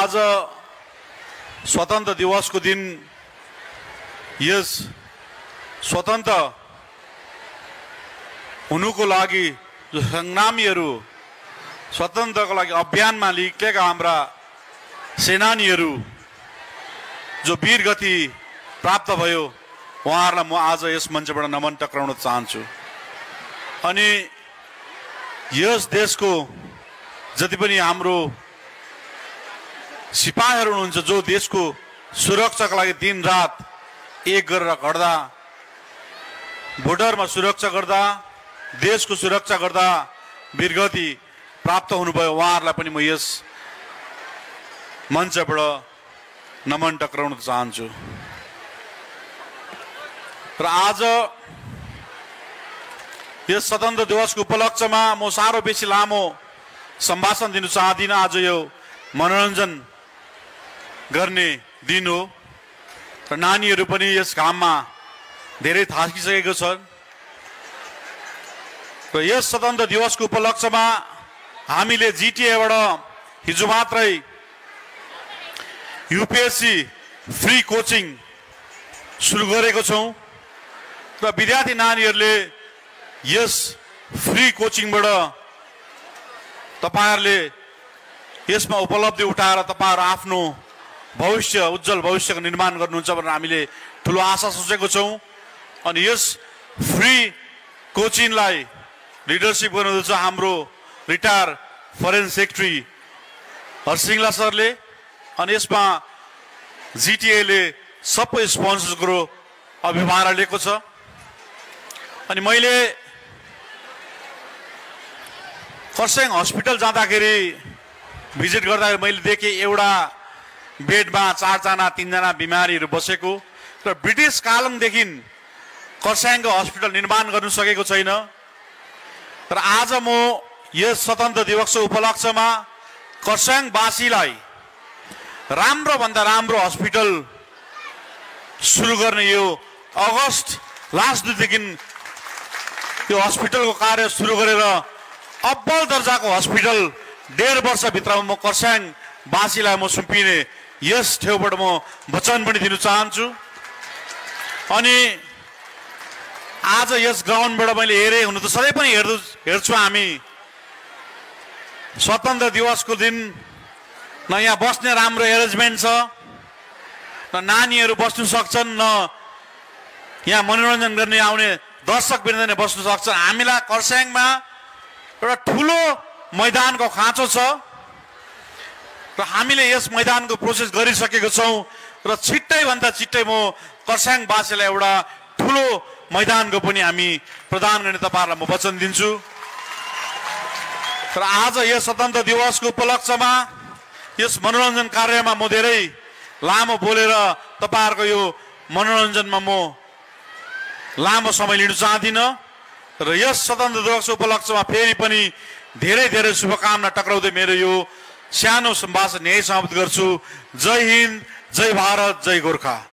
आज स्वतन्त्र दिवसको दिन यस स्वतन्त्र हुनुको लागि जो संग्रामीहरू स्वतन्त्रको लागि अभियानमा निक्लेका हाम्रा सेनानीहरू जो वीरगति प्राप्त भयो उहाँहरूलाई म आज यस मञ्चबाट नमन टक्राउन चाहन्छु। अनि यस देशको जति पनि हाम्रो सिपाहीहरू हुनुहुन्छ जो देशको सुरक्षाका लागि दिन रात एक गरेर गर्दा बोर्डरमा सुरक्षा गर्दा देशको सुरक्षा गर्दा वीरगति प्राप्त हुनुभयो उहाँहरूलाई पनि म यस मञ्चबाट नमन टक्राउन चाहन्छु। र आज यस स्वतन्त्र दिवसको उपलक्ष्यमा म साह्रो बेसी लामो सम्भाषण दिन चाहदिनँ। आज यो मनोरञ्जन गर्ने दिन हो र नानीहरू पनि यस घाममा धेरै थाकिसकेको छन् र यस स्वतन्त्र दिवसको उपलक्ष्यमा हामीले जिटिएबाट हिजो मात्रै यूपीएससी फ्री कोचिङ सुरु गरेको छौं र विद्यार्थी नानीहरूले यस फ्री कोचिङबाट तपाईहरुले यसमा उपलब्धि उठाएर तपाईहरु आफ्नो भविष्य उज्जवल भविष्यको निर्माण गर्नुहुन्छ भनेर हामीले ठूलो आशा सोचेको छौं। अनि यस फ्री कोचिङलाई लिडरशिप गर्नुहुन्छ हाम्रो रिटायर फरेन सेक्रेटरी हरसिंहला सरले। अनि यसमा जिटिए ले सबै स्पोन्सरको अभिभार लिएको छ। अनि मैले खरसाङ हस्पिटल जाँदाखेरि भिजिट गर्दाखेरि मैले देखेँ एउटा बेडमा 4 जना 3 जना बिमारीहरू बसेको र ब्रिटिश कालदेखि खरसाङको हस्पिटल निर्माण गर्न सकेको छैन। र आज म यस स्वतन्त्र दिवसको उपलक्ष्यमा खरसाङवासीलाई राम्रो भन्दा राम्रो हस्पिटल सुरु गर्ने यो अगस्त लास्ट देखि यो हस्पिटलको कार्य सुरु गरेर अब्बल दर्जाको हस्पिटल 1.5 वर्षभित्रमा म खरसाङवासीलाई म सुम्पिने यस ठाउँबाट म वचन पनि दिन चाहन्छु। अनि आज यस ग्राउन्डबाट मैले हेरे हुन त सधैँ पनि हेर्छु हामी स्वतन्त्र दिवसको दिन न यहाँ बस्ने राम्रो एरेन्जमेन्ट छ न नानीहरू बस्न सक्छन् न यहाँ मनोरञ्जन गर्ने आउने दर्शक वृन्द बस्न सक्छन्। हामीलाई खरसाङमा एउटा ठूलो मैदानको खाँचो छ र हामीले यस मैदानको प्रोसेस गरिसकेको छौं र छिट्टै भन्दा छिट्टै म खरसाङवासीलाई एउटा ठूलो मैदानको पनि हामी प्रदान गर्ने तपाईहरुलाई म वचन दिन्छु। र आज यस स्वतन्त्र दिवसको उपलक्ष्यमा यस मनोरञ्जन कार्यमा म धेरै लामो बोलेर तपाईहरुको यो मनोरञ्जनमा म लामो समय लिन चाहदिन र यस स्वतन्त्र दिवसको उपलक्ष्यमा फेरि पनि धेरै धेरै शुभकामना टक्राउँदै मेरो यो सानो सम्भाषण यही समाप्त गर्छु। जय हिन्द, जय भारत, जय गोर्खा।